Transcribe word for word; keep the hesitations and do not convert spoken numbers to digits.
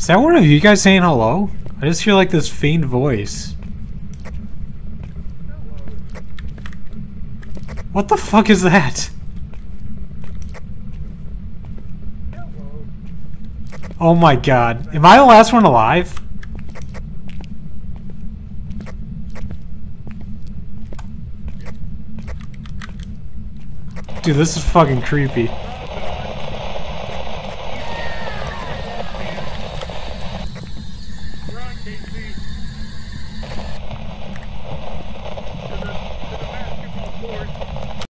Is that one of you guys saying hello? I just hear like this faint voice. What the fuck is that? Oh my god. Am I the last one alive? Dude, this is fucking creepy.